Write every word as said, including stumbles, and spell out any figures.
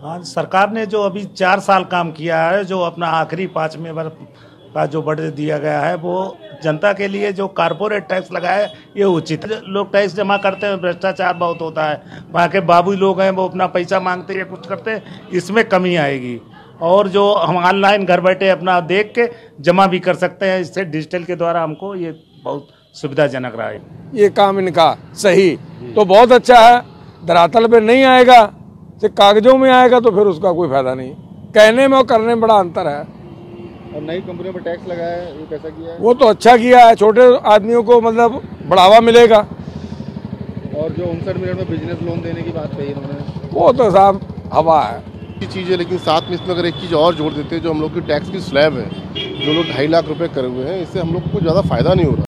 हाँ, सरकार ने जो अभी चार साल काम किया है, जो अपना आखिरी पाँचवें वर्ष का जो बजट दिया गया है, वो जनता के लिए जो कारपोरेट टैक्स लगाया है ये उचित है। लोग टैक्स जमा करते हैं, भ्रष्टाचार बहुत होता है। वहाँ के बाबू लोग हैं, वो अपना पैसा मांगते हैं, कुछ करते हैं, इसमें कमी आएगी। और जो हम ऑनलाइन घर बैठे अपना देख के जमा भी कर सकते हैं, इससे डिजिटल के द्वारा हमको ये बहुत सुविधाजनक रहा है। ये काम इनका सही तो बहुत अच्छा है। धरातल पे नहीं आएगा, सिर्फ कागजों में आएगा तो फिर उसका कोई फायदा नहीं। कहने में और करने में बड़ा अंतर है। और नई कंपनियों पर टैक्स लगाया है, ये कैसा किया है? वो तो अच्छा किया है, छोटे आदमियों को मतलब बढ़ावा मिलेगा। और जो उनसठ मिनट में बिजनेस लोन देने की बात कही इन्होंने, वो तो साहब हवा है की चीज़ है। लेकिन साथ में इसमें अगर एक चीज़ और जोड़ देते हैं, जो हम लोग की टैक्स की स्लैब है, जो लोग ढाई लाख रुपए करे हुए हैं, इससे हम लोग को ज़्यादा फायदा नहीं हो रहा।